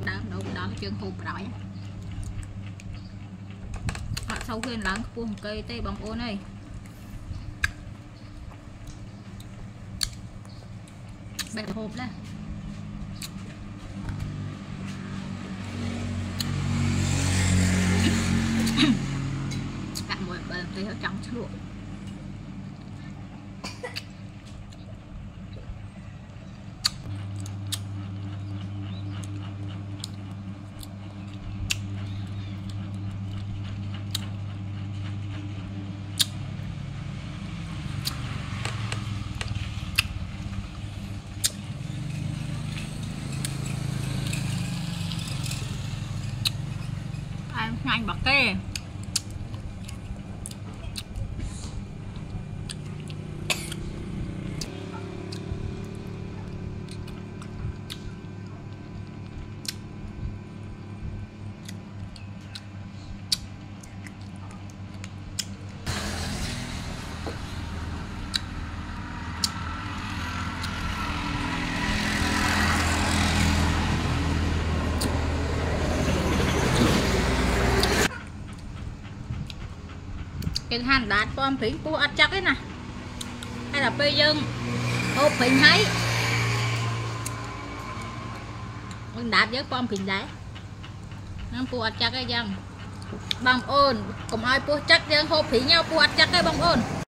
đám đâu đó cái chân hộp đói họ sau khi lắng cuồng cây tê bằng ô này bẹt hộp đây cả một bờ thấy ở trong chuột nhanh bạc kê cái hành đạt con phím của ăn chắc ấy nè hay là bây giờ hộp phím hay mình đạt với con phím đấy nó của ăn chắc cái dân bằng ôn cùng ai của chắc dân hộp phím nhau của ăn chắc cái bằng ôn